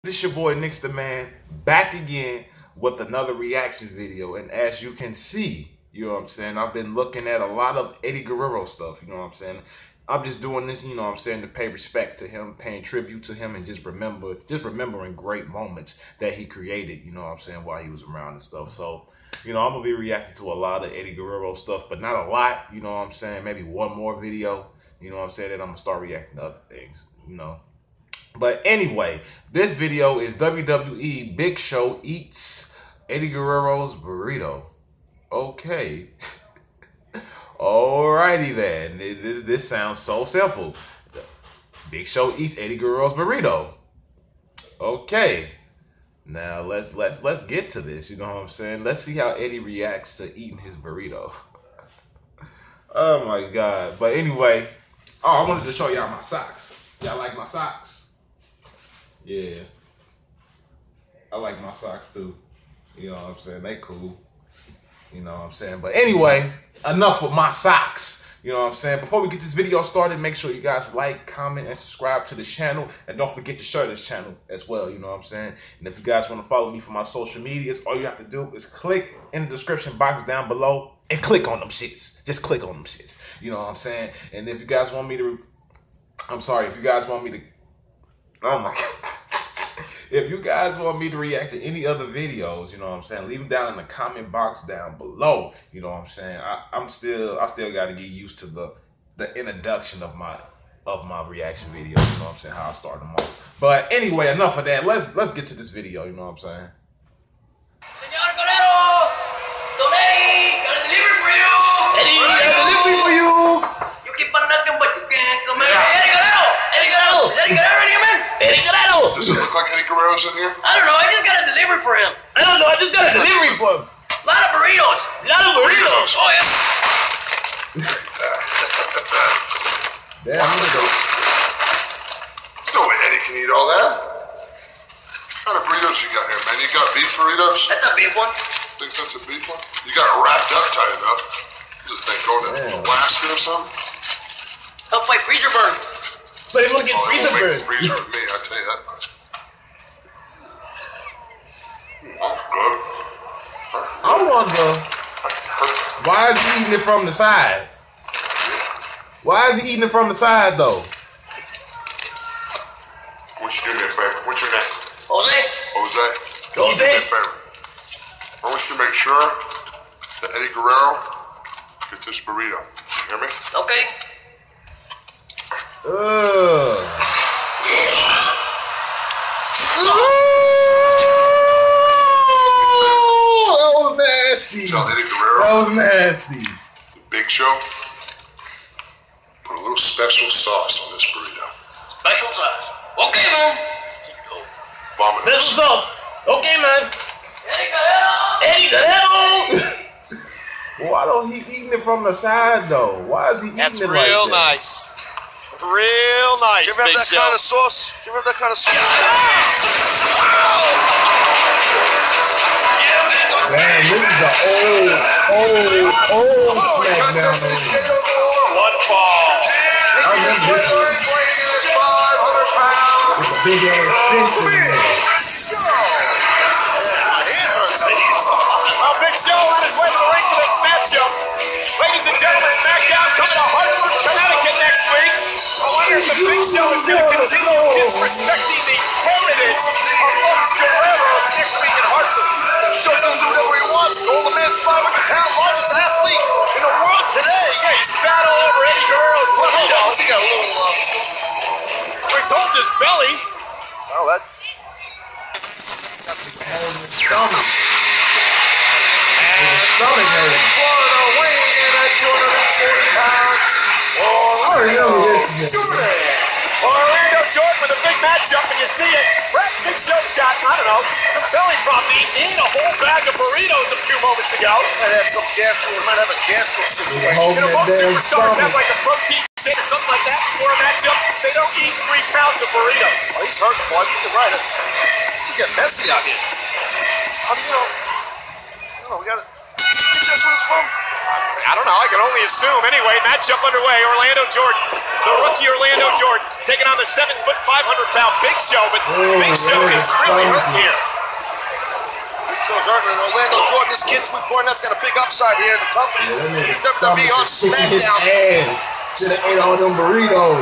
This your boy Nix the Man, back again with another reaction video. And as you can see, you know what I'm saying, I've been looking at a lot of Eddie Guerrero stuff, you know what I'm saying. I'm just doing this, you know what I'm saying, to pay respect to him, paying tribute to him, and just remembering great moments that he created, you know what I'm saying, while he was around and stuff. So, you know, I'm gonna be reacting to a lot of Eddie Guerrero stuff, but not a lot, you know what I'm saying. Maybe one more video, you know what I'm saying, then I'm gonna start reacting to other things, you know. But anyway, this video is WWE Big Show eats Eddie Guerrero's burrito. Okay. Alrighty then. This sounds so simple. Big Show eats Eddie Guerrero's burrito. Okay. Now let's get to this. You know what I'm saying? Let's see how Eddie reacts to eating his burrito. Oh my God. But anyway, I wanted to show y'all my socks. Y'all like my socks? Yeah. I like my socks too. You know what I'm saying? They cool. You know what I'm saying? But anyway, enough with my socks. You know what I'm saying? Before we get this video started, make sure you guys like, comment, and subscribe to the channel. And don't forget to share this channel as well. You know what I'm saying? And if you guys want to follow me for my social medias, all you have to do is click in the description box down below and click on them shits. Just click on them shits. You know what I'm saying? And if you guys want me to... if you guys want me to... Oh my God. If you guys want me to react to any other videos, you know what I'm saying, leave them down in the comment box down below. You know what I'm saying? I still got to get used to the introduction of my reaction videos. You know what I'm saying? How I start them off. But anyway, enough of that. Let's get to this video. You know what I'm saying? Señor Guerrero, Don Eddie, got a delivery for you. Eddie, got a delivery for you. You keep on knocking, but you can't come in. Eddie Guerrero, Eddie Guerrero, is Eddie Guerrero in here, man? Eddie Guerrero. Does it look like Eddie Guerrero's in here? I don't know. I just got a delivery for him. I don't know. I just got a delivery for him. A lot of burritos. A lot of burritos. Oh yeah. Damn, I'm gonna go. There's no way Eddie can eat all that. What kind of burritos you got here, man? You got beef burritos? That's a big one. Think that's a beef one? You got it wrapped up tight enough. Just think going to Alaska or something? Help fight freezer burn. So they want to get freezer burn. Freezer with me, I tell you that much. That's good. I wonder, why is he eating it from the side? Why is he eating it from the side though? Won't you do me a favor? What's your name? Jose. Jose? Do me a favor. I want you to make sure that Eddie Guerrero gets this burrito. You hear me? Okay. That was nasty. Tell Eddie Guerrero. That was nasty. The Big Show. Put a little special sauce on this burrito. Special sauce. Okay, man. Vomit. Special sauce. Okay, man. Eddie Guerrero. Eddie Guerrero. Why don't he eating it from the side though? Why is he eating it like that? That's real nice. Real nice. Give him that kind of sauce. Give him that kind of sauce. Man, this is an old SmackDown. One fall. I remember this one. 500 pounds. It's a big ass fist in there. Big Show on his way to the ring for this matchup. Ladies and gentlemen, SmackDown coming to Hartford, Connecticut next week. I wonder if the Big Show is going to continue disrespecting the heritage of Los Guerreros next week in Hartford. Show doesn't do whatever he wants. Golden Man's 500-pound largest athlete in the world today. Yeah, he spat all over Eddie Guerrero's burrito. He got a little, He's holding his belly. well, that. Stomach hurt. Florida weighing in at 240 pounds. Orlando Jordan with a big matchup, and you see it. Big Show's got, I don't know, some belly problem. He ate a whole bag of burritos a few moments ago. Might have some might have a gastro situation. You know, most superstars have like a protein shake or something like that before a matchup. They don't eat 3 pounds of burritos. Oh, he's hurting, boy. You're right. You get messy out here. I mean, we got to. That's what it's from. I don't know. I can only assume. Anyway, matchup underway. Orlando Jordan, the rookie Orlando Jordan, taking on the 7', 500-pound Big Show, but Big Show is really hurting here. Big Show's hurting, and Orlando Jordan, this kid's reporting that's got a big upside here in the company. He's WWE on SmackDown. Should have ate all them burritos.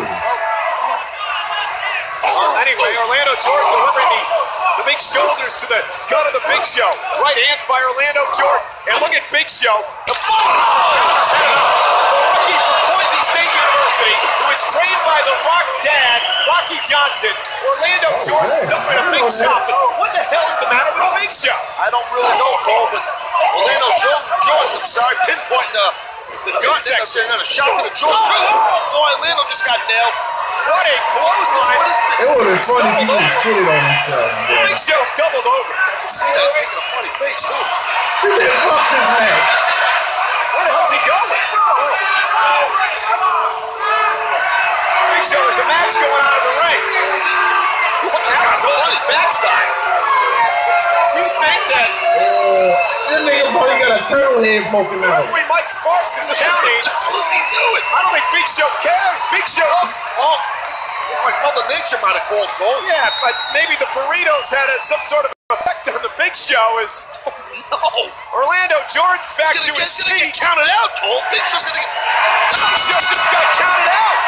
Anyway, Orlando Jordan delivering the big shoulders to the gut of the Big Show. Right hands by Orlando Jordan. And look at Big Show. The rookie from Boise State University, who is trained by The Rock's dad, Rocky Johnson. Orlando Jordan suffering a big shot. But what the hell is the matter with the Big Show? I don't really know, Cole, but Orlando Jordan, pinpointing the gut section and a shot to the Jordan. Oh, Orlando just got nailed. What a clothesline. It would have been funny if he was shitted on himself. Big Show's doubled over. I can see that. He's making a funny face, too. He said, fuck this match. Where the hell's he going? Big Show, there's a match going on in the ring. Now he's on his backside. Do you think that... That nigga probably got a turtle head poking out. Referee Mike Sparks is counting. What's he doing? I don't think Big Show cares. Big Show's... Oh, like Mother Nature might have called, Cole. yeah, but maybe the burritos had some sort of effect on the Big Show. No. Orlando Jordan's back to his He's gonna feet. get counted out, Cole. Big Show's gonna get... Big Show just got counted out.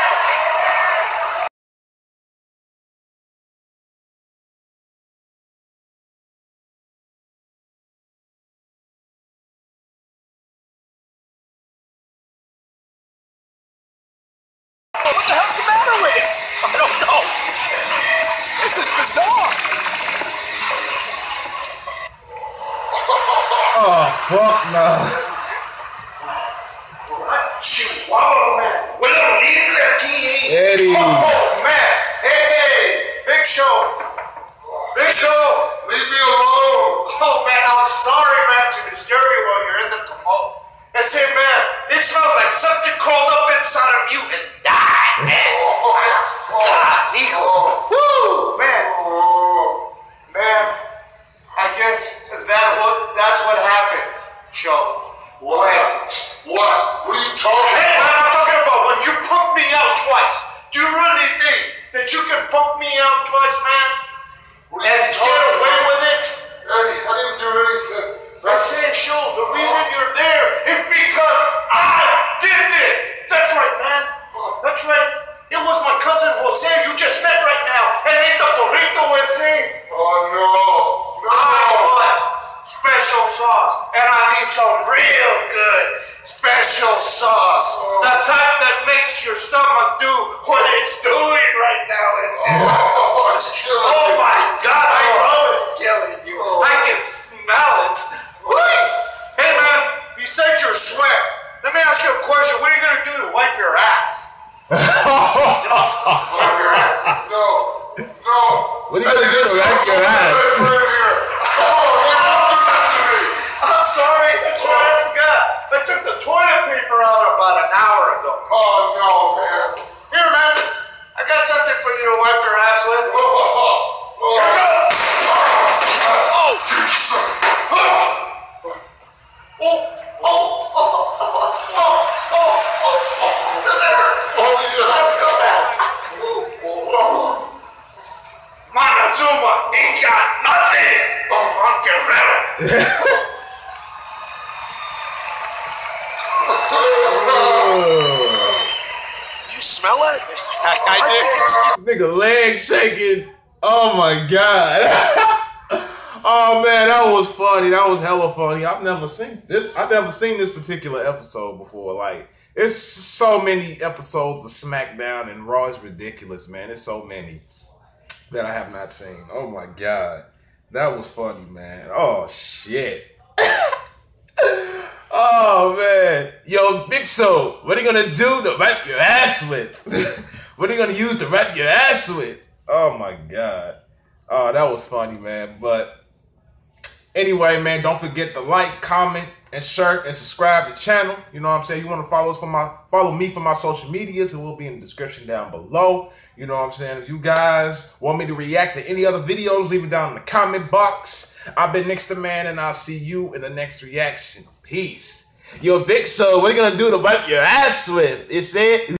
What the hell's the matter with him? I don't know. This is bizarre. Oh, fuck no. Chihuahua, man. Well, Eddie. Oh, man. Hey, Big Show. Big Show. Leave me alone. Oh, man, I'm sorry, man, to disturb you while you're in the commode. I say, man, it smells like something crawled up inside of you and died, man. God, Nico. Woo, man. Man, I guess that's what happens, Show. What? What? What are you talking about? Hey, man, I'm talking about when you pump me out twice. Do you really think that you can pump me out twice, man? And get away with it? Eddie, I didn't do anything. I said, Show, the reason you're there is because I did this. That's right, man. That's right. It was my cousin Jose you just met right now. And ain't the burrito ese? Oh, no. I put special sauce. And I mean some real good special sauce. The type that makes your stomach do what it's doing right now. Oh, it's killing you. Oh, my God. I know it's killing you. I can smell it. Hey, man, you said you're sweat. Let me ask you a question. What are you going to do to wipe your ass? Wipe your ass? No. What are you going to do to wipe your ass? I'm sorry. That's what I forgot. I took the toilet paper out about an hour ago. Oh, no, man. Here, man. I got something for you to wipe your ass with. Here goes. Does it hurt? Montezuma ain't got nothing on Guerrero. You smell it? I think it's... Nigga leg shaking. Oh my God. Oh man, that was funny. That was hella funny. I've never seen this particular episode before. Like, it's so many episodes of SmackDown and Raw is ridiculous, man. It's so many that I have not seen. Oh my God. That was funny, man. Oh shit. Oh man. Yo, Big Show, what are you gonna do to wipe your ass with? What are you gonna use to wipe your ass with? Oh my God. Oh, that was funny, man. But anyway, man, don't forget to like, comment, and share, and subscribe to the channel. You know what I'm saying? You want to follow me for my social medias, it will be in the description down below. You know what I'm saying? If you guys want me to react to any other videos, leave it down in the comment box. I've been Nickster Man, and I'll see you in the next reaction. Peace. Yo, Big Show, what are you gonna do to wipe your ass with? You see?